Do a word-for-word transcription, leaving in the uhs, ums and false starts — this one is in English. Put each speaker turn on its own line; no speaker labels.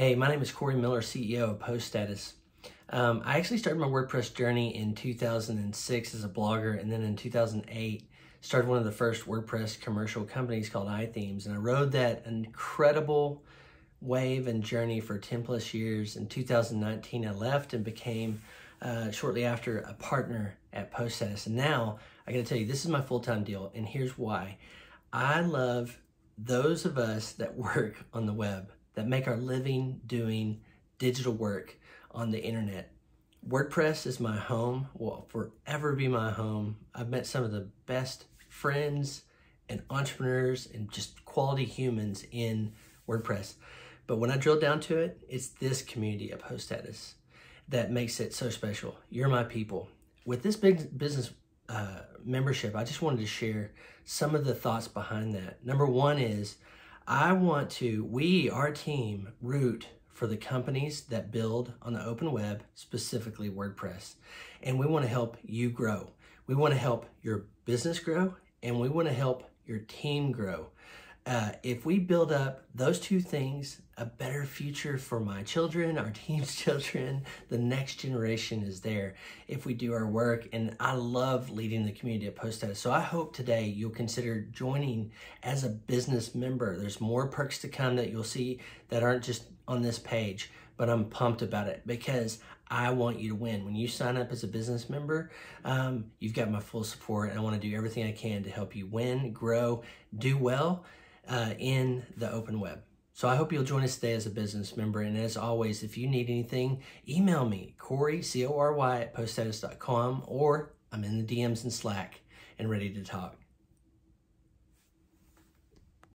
Hey, my name is Corey Miller, C E O of Post Status. Um, I actually started my WordPress journey in two thousand six as a blogger, and then in two thousand eight started one of the first WordPress commercial companies called iThemes, and I rode that incredible wave and journey for ten plus years. In two thousand nineteen, I left and became uh, shortly after a partner at Post Status. And now I gotta tell you, this is my full-time deal, and here's why. I love those of us that work on the web, that make our living doing digital work on the internet. WordPress is my home, will forever be my home. I've met some of the best friends and entrepreneurs and just quality humans in WordPress. But when I drill down to it, it's this community at Post Status that makes it so special. You're my people. With this big business uh, membership, I just wanted to share some of the thoughts behind that. Number one is, I want to, we, our team, root for the companies that build on the open web, specifically WordPress. And we want to help you grow. We want to help your business grow, and we want to help your team grow. Uh, if we build up those two things, a better future for my children, our team's children, the next generation is there if we do our work. And I love leading the community at Post Status. So I hope today you'll consider joining as a business member. There's more perks to come that you'll see that aren't just on this page, but I'm pumped about it because I want you to win. When you sign up as a business member, um, you've got my full support, and I want to do everything I can to help you win, grow, do well uh, in the open web. So I hope you'll join us today as a business member. And as always, if you need anything, email me, Corey, C O R Y, at post status dot com, or I'm in the D Ms in Slack and ready to talk.